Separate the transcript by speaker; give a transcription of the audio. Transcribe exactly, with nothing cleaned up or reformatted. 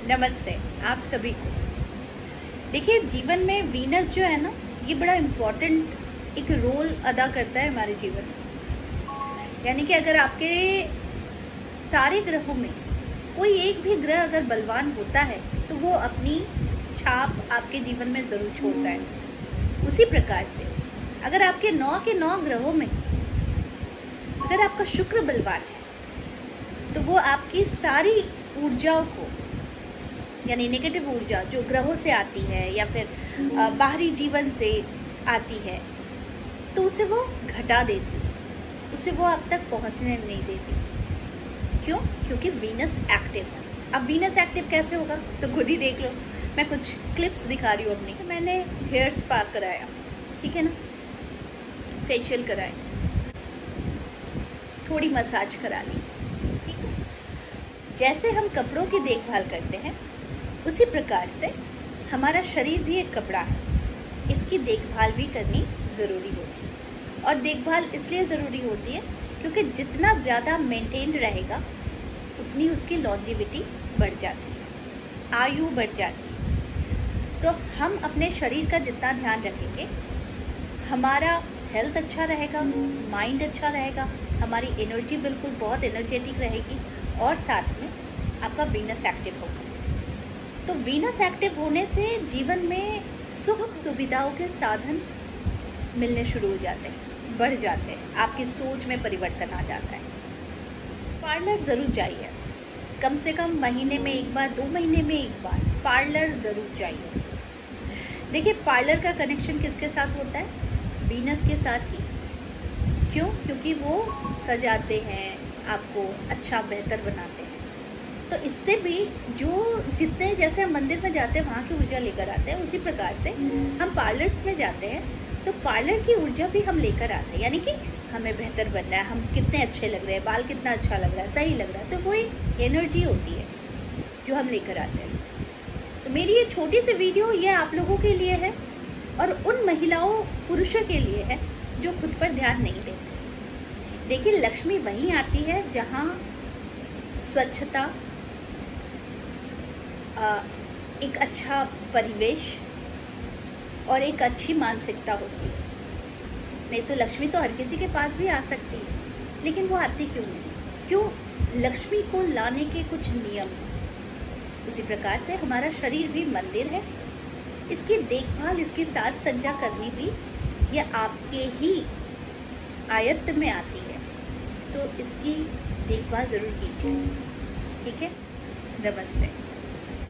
Speaker 1: नमस्ते आप सभी को। देखिए, जीवन में वीनस जो है ना, ये बड़ा इम्पोर्टेंट एक रोल अदा करता है हमारे जीवन में। यानी कि अगर आपके सारे ग्रहों में कोई एक भी ग्रह अगर बलवान होता है तो वो अपनी छाप आपके जीवन में ज़रूर छोड़ता है। उसी प्रकार से अगर आपके नौ के नौ ग्रहों में अगर आपका शुक्र बलवान है तो वो आपकी सारी ऊर्जाओं को, यानी नेगेटिव ऊर्जा जो ग्रहों से आती है या फिर बाहरी जीवन से आती है, तो उसे वो घटा देती, उसे वो आप तक पहुंचने नहीं देती। क्यों? क्योंकि वीनस एक्टिव है। अब वीनस एक्टिव कैसे होगा तो खुद ही देख लो। मैं कुछ क्लिप्स दिखा रही हूँ अपनी। तो मैंने हेयर स्पा कराया, ठीक है ना, फेशियल कराए, थोड़ी मसाज करा ली, ठीक है। जैसे हम कपड़ों की देखभाल करते हैं उसी प्रकार से हमारा शरीर भी एक कपड़ा है, इसकी देखभाल भी करनी ज़रूरी होती है। और देखभाल इसलिए ज़रूरी होती है क्योंकि जितना ज़्यादा मेंटेन रहेगा उतनी उसकी लॉन्जिविटी बढ़ जाती है, आयु बढ़ जाती है। तो हम अपने शरीर का जितना ध्यान रखेंगे, हमारा हेल्थ अच्छा रहेगा, माइंड अच्छा रहेगा, हमारी एनर्जी बिल्कुल बहुत एनर्जेटिक रहेगी और साथ में आपका वीनस एक्टिव होगा। तो वीनस एक्टिव होने से जीवन में सुख सुविधाओं के साधन मिलने शुरू हो जाते हैं, बढ़ जाते हैं, आपकी सोच में परिवर्तन आ जाता है। पार्लर ज़रूर जाइए, कम से कम महीने में एक बार, दो महीने में एक बार पार्लर ज़रूर जाइए। देखिए, पार्लर का कनेक्शन किसके साथ होता है? वीनस के साथ ही। क्यों? क्योंकि वो सजाते हैं, आपको अच्छा बेहतर बनाते हैं। तो इससे भी जो जितने, जैसे हम मंदिर में जाते हैं वहाँ की ऊर्जा लेकर आते हैं, उसी प्रकार से हम पार्लर्स में जाते हैं तो पार्लर की ऊर्जा भी हम लेकर आते हैं। यानी कि हमें बेहतर बनना है, हम कितने अच्छे लग रहे हैं, बाल कितना अच्छा लग रहा है, सही लग रहा है, तो वो एक एनर्जी होती है जो हम लेकर आते हैं। तो मेरी ये छोटी सी वीडियो ये आप लोगों के लिए है और उन महिलाओं पुरुषों के लिए है जो खुद पर ध्यान नहीं देते। देखिए, लक्ष्मी वहीं आती है जहाँ स्वच्छता, एक अच्छा परिवेश और एक अच्छी मानसिकता होती है। नहीं तो लक्ष्मी तो हर किसी के पास भी आ सकती है, लेकिन वो आती क्यों नहीं? क्यों? लक्ष्मी को लाने के कुछ नियम हैं। उसी प्रकार से हमारा शरीर भी मंदिर है, इसकी देखभाल, इसकी साज सज्जा करनी भी ये आपके ही आयत्त में आती है, तो इसकी देखभाल ज़रूर कीजिए, ठीक है। नमस्ते।